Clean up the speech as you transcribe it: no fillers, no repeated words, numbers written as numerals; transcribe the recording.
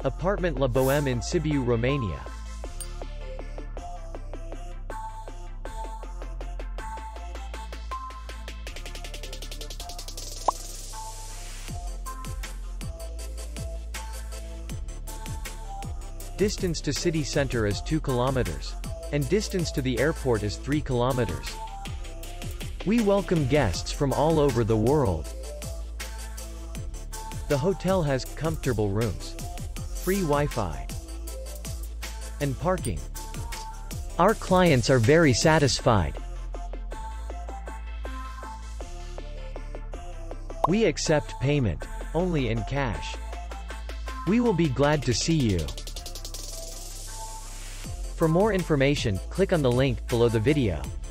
Apartment La Boheme in Sibiu, Romania. Distance to city center is 2 kilometers. And distance to the airport is 3 kilometers. We welcome guests from all over the world. The hotel has comfortable rooms, free Wi-Fi, and parking. Our clients are very satisfied. We accept payment only in cash. We will be glad to see you. For more information, click on the link below the video.